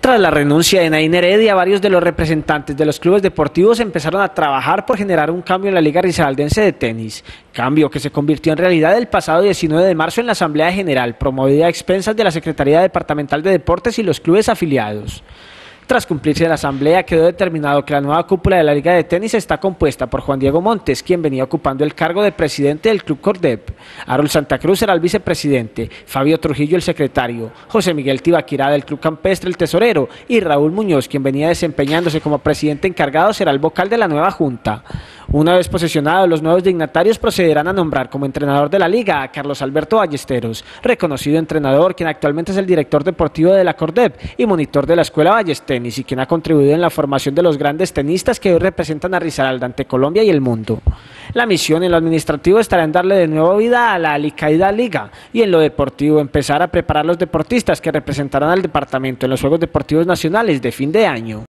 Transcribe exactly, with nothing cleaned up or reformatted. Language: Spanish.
Tras la renuncia de Nain Heredia, varios de los representantes de los clubes deportivos empezaron a trabajar por generar un cambio en la Liga Risaraldense de Tenis, cambio que se convirtió en realidad el pasado diecinueve de marzo en la Asamblea General, promovida a expensas de la Secretaría Departamental de Deportes y los clubes afiliados. Tras cumplirse la asamblea, quedó determinado que la nueva cúpula de la Liga de Tenis está compuesta por Juan Diego Montes, quien venía ocupando el cargo de presidente del Club Cordep, Harold Santa Cruz será el vicepresidente, Fabio Trujillo el secretario, José Miguel Tibaquirá del Club Campestre el tesorero y Raúl Muñoz, quien venía desempeñándose como presidente encargado, será el vocal de la nueva junta. Una vez posesionados, los nuevos dignatarios procederán a nombrar como entrenador de la Liga a Carlos Alberto Ballesteros, reconocido entrenador, quien actualmente es el director deportivo de la Cordep y monitor de la Escuela Ballestenis, y quien ha contribuido en la formación de los grandes tenistas que hoy representan a Risaralda ante Colombia y el mundo. La misión en lo administrativo estará en darle de nuevo vida a la alicaída Liga y en lo deportivo empezar a preparar los deportistas que representarán al departamento en los Juegos Deportivos Nacionales de fin de año.